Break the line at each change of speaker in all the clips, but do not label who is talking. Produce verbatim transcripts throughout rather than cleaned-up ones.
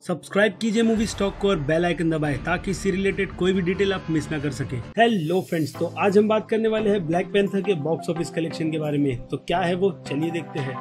Subscribe कीजिए movie stock को और बेल आइकन दबाएं ताकि इससे रिलेटेड कोई भी डिटेल आप मिस ना कर सके। हेलो फ्रेंड्स, तो आज हम बात करने वाले हैं ब्लैक पैंथर के बॉक्स ऑफिस कलेक्शन के बारे में। तो क्या है वो, चलिए देखते हैं।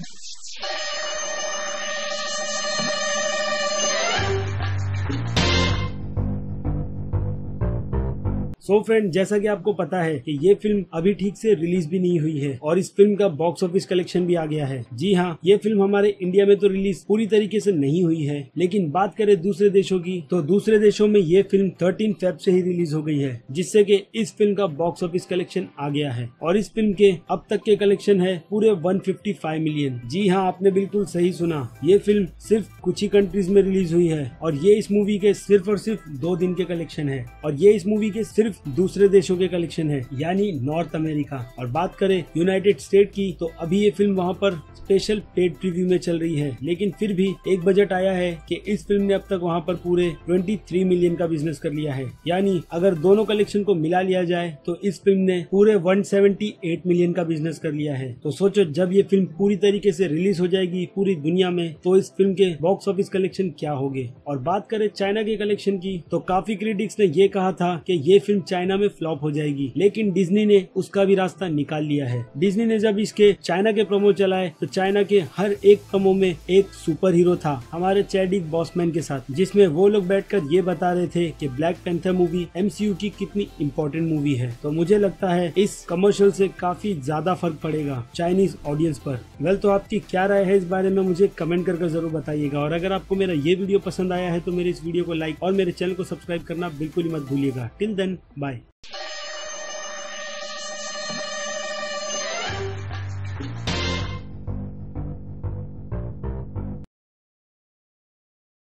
सो so फ्रेंड, जैसा कि आपको पता है कि ये फिल्म अभी ठीक से रिलीज भी नहीं हुई है और इस फिल्म का बॉक्स ऑफिस कलेक्शन भी आ गया है। जी हाँ, ये फिल्म हमारे इंडिया में तो रिलीज पूरी तरीके से नहीं हुई है, लेकिन बात करें दूसरे देशों की तो दूसरे देशों में ये फिल्म तेरह फेब से ही रिलीज हो गई है, जिससे कि इस फिल्म का बॉक्स ऑफिस कलेक्शन आ गया है और इस फिल्म के अब तक के कलेक्शन है पूरे एक सौ पचपन मिलियन। जी हाँ, आपने बिल्कुल सही सुना, ये फिल्म सिर्फ कुछ ही कंट्रीज में रिलीज हुई है और ये इस मूवी के सिर्फ और सिर्फ दो दिन के कलेक्शन है और ये इस मूवी के सिर्फ दूसरे देशों के कलेक्शन है, यानी नॉर्थ अमेरिका। और बात करें यूनाइटेड स्टेट की तो अभी ये फिल्म वहाँ पर स्पेशल पेड प्रीव्यू में चल रही है, लेकिन फिर भी एक बजट आया है कि इस फिल्म ने अब तक वहाँ पर पूरे तेईस मिलियन का बिजनेस कर लिया है। यानी अगर दोनों कलेक्शन को मिला लिया जाए तो इस फिल्म ने पूरे एक सौ अठहत्तर मिलियन का बिजनेस कर लिया है। तो सोचो, जब ये फिल्म पूरी तरीके से रिलीज हो जाएगी पूरी दुनिया में तो इस फिल्म के बॉक्स ऑफिस कलेक्शन क्या होंगे। और बात करें चाइना के कलेक्शन की तो काफी क्रिटिक्स ने ये कहा था कि ये फिल्म चाइना में फ्लॉप हो जाएगी, लेकिन डिज्नी ने उसका भी रास्ता निकाल लिया है। डिज्नी ने जब इसके चाइना के प्रोमो चलाए तो चाइना के हर एक प्रोमो में एक सुपर हीरो था हमारे चैडविक बॉसमैन के साथ, जिसमें वो लोग बैठकर ये बता रहे थे कि ब्लैक पैंथर मूवी एमसीयू की कितनी इम्पोर्टेंट मूवी है। तो मुझे लगता है इस कमर्शियल से काफी ज्यादा फर्क पड़ेगा चाइनीज ऑडियंस पर। वेल, तो आपकी क्या राय है इस बारे में मुझे कमेंट करके जरूर बताइएगा। और अगर आपको मेरा ये वीडियो पसंद आया है तो मेरे इस वीडियो को लाइक और मेरे चैनल को सब्सक्राइब करना बिल्कुल ही मत भूलिएगा। Till then, bye.